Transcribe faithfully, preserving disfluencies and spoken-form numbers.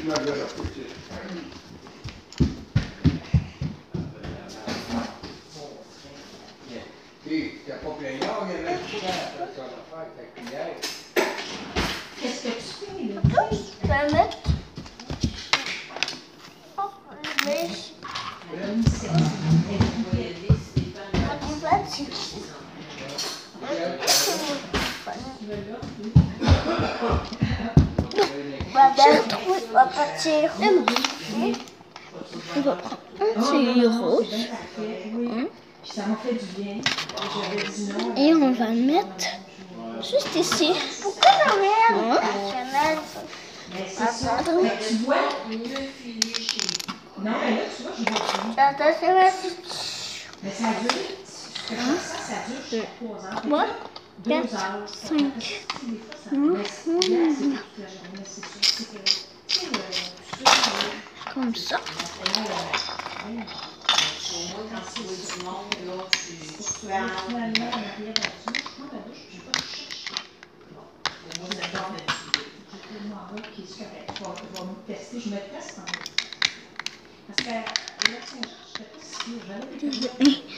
Ma gueule à côté. Et t'as pas plein d'or, il y avait tout ça à faire avec ta cuillère. Qu'est-ce que tu fais là? Papa, je peux mettre. Oh, mais Une section. en fait, c'est. Papa, je trouve papa, c'est rouge. On va prendre un, c'est rose. Hein? Ça m'a fait du bien. Et on va le mettre juste ici. Pourquoi la merde? Chanel. Mais c'est ça. Tu vois, mieux filer chez nous. Non, mais là, tu vois, je vois plus. Attends, c'est ma. Mais ça dure. Ça, ça dure jusqu'à trois heures. Moi? Deux quatre, heures. cinq. Comme ça. Je me teste en fait. Parce que là, je ne sais pas si j'allais